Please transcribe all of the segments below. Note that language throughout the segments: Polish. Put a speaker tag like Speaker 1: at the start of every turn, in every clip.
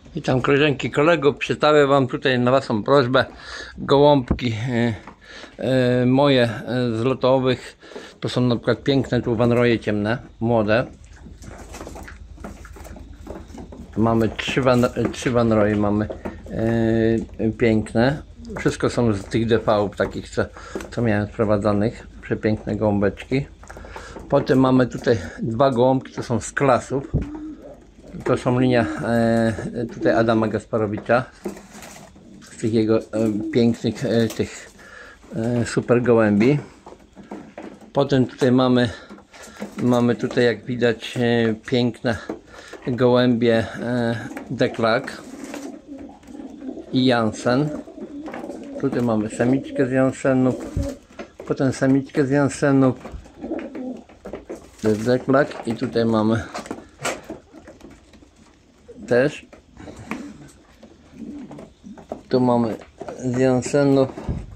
Speaker 1: Witam koleżanki, kolegów. Przedstawię Wam tutaj na Waszą prośbę gołąbki moje z lotowych. To są na przykład piękne tu wanroje ciemne, młode. Mamy trzy wanroje, mamy piękne. Wszystko są z tych DV-ów takich, co miałem sprowadzonych. Przepiękne gołąbeczki. Potem mamy tutaj dwa gołąbki, to są z klasów. To są linia tutaj Adama Gasparowicza, z tych jego pięknych tych super gołębi. Potem tutaj mamy tutaj, jak widać, piękne gołębie Deklak i Jansen. Tutaj mamy samiczkę z Jansenów, potem samiczkę z Jansenów, to jest Deklak, i tutaj mamy też, tu mamy z Jansenów,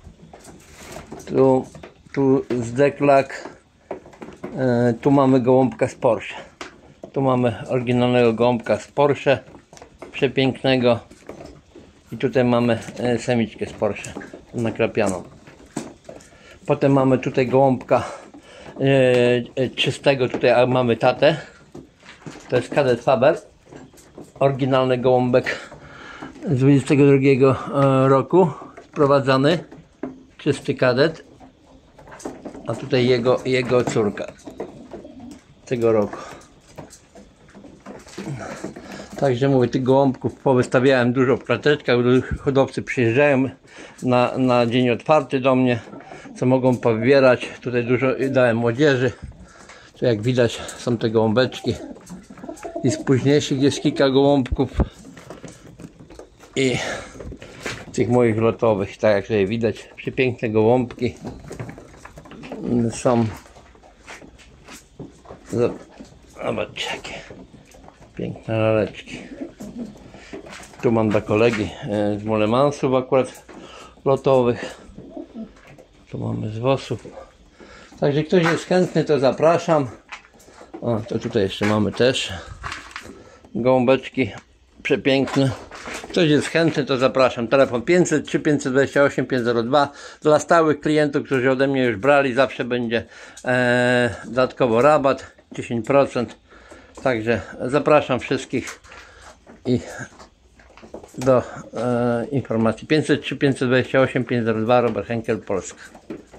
Speaker 1: tu z Deklak, tu mamy gołąbka z Porsche, tu mamy oryginalnego gołąbka z Porsche, przepięknego, i tutaj mamy samiczkę z Porsche nakrapianą. Potem mamy tutaj gołąbka czystego, tutaj mamy tatę, to jest Kadet Faber, oryginalny gołąbek z 22 roku, sprowadzany, czysty kadet, a tutaj jego córka tego roku. Także mówię, tych gołąbków powystawiałem dużo w klateczkach, hodowcy przyjeżdżają na dzień otwarty do mnie, co mogą powybierać. Tutaj dużo dałem młodzieży, tu jak widać są te gołąbeczki. I z późniejszych jest kilka gołąbków i tych moich lotowych, tak jak tutaj widać, przepiękne gołąbki są. Zobaczcie, jakie piękne laleczki. Tu mam dla kolegi z Molemansów akurat lotowych, tu mamy z Wosów. Także ktoś jest chętny, to zapraszam. O, to tutaj jeszcze mamy też gołąbeczki przepiękne. Ktoś jest chętny, to zapraszam. Telefon 503 528 502. Dla stałych klientów, którzy ode mnie już brali, zawsze będzie dodatkowo rabat 10%. Także zapraszam wszystkich i do informacji. 503 528 502. Robert Henkel, Polska.